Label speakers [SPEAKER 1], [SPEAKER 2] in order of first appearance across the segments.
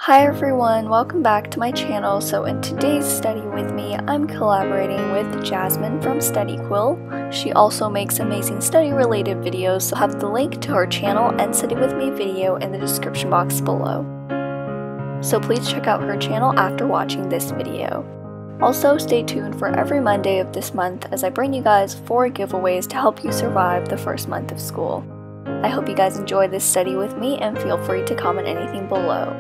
[SPEAKER 1] Hi everyone, welcome back to my channel. So in today's study with me, I'm collaborating with Jasmine from StudyQuill. She also makes amazing study related videos, so I'll have the link to her channel and study with me video in the description box below. So please check out her channel after watching this video. Also stay tuned for every Monday of this month as I bring you guys 4 giveaways to help you survive the first month of school. I hope you guys enjoy this study with me and feel free to comment anything below.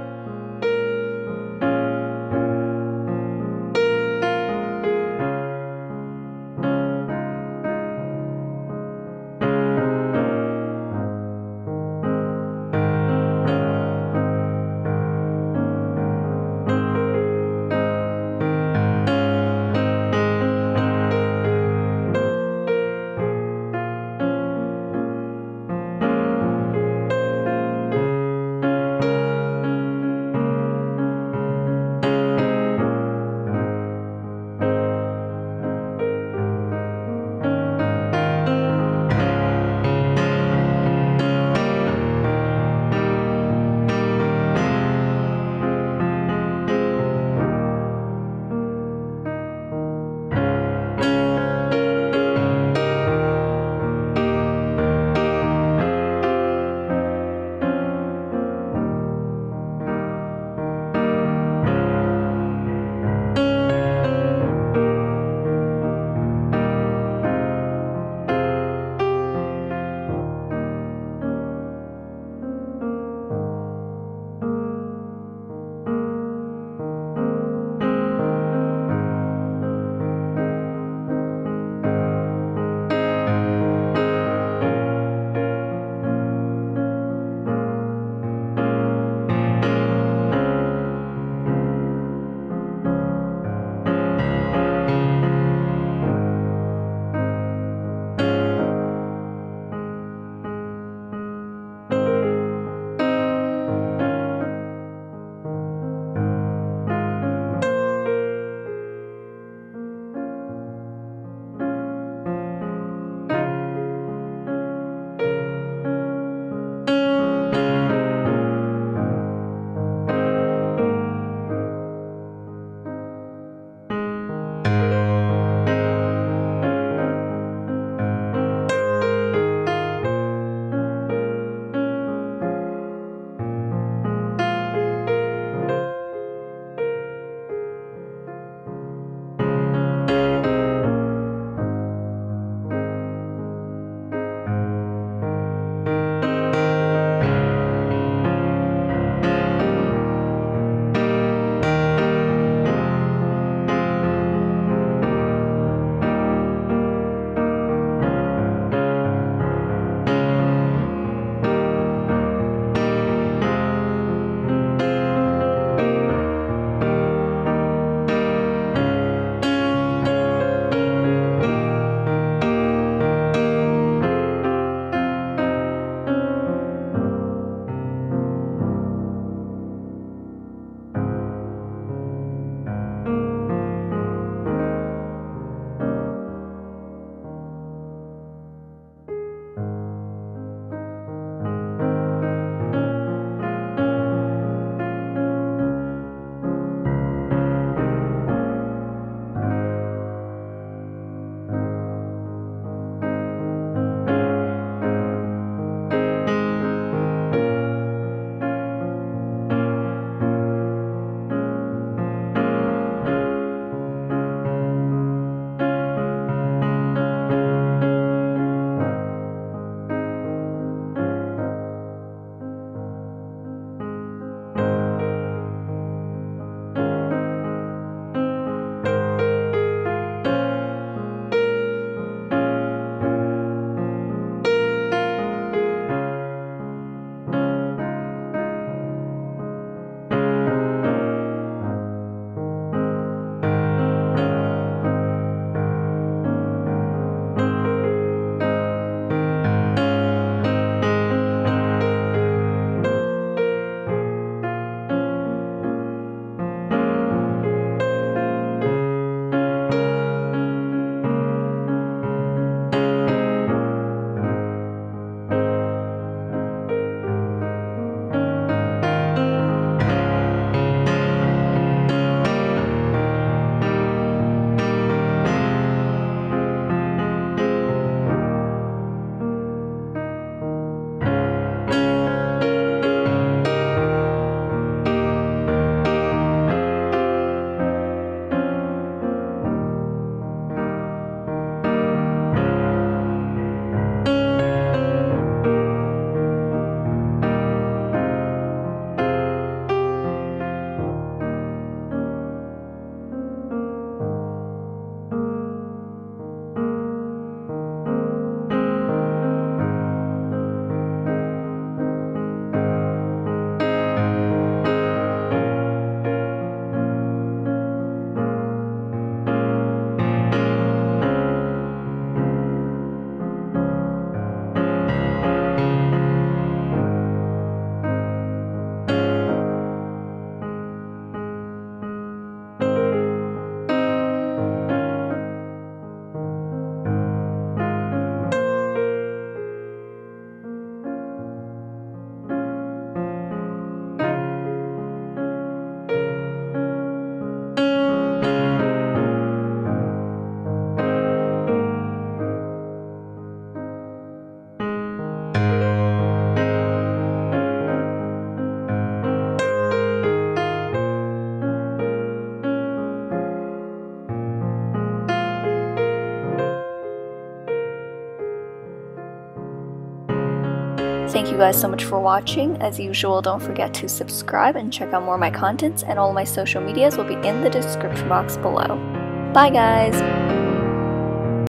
[SPEAKER 1] Thank you guys so much for watching. As usual, don't forget to subscribe and check out more of my contents, and all my social medias will be in the description box below. Bye guys!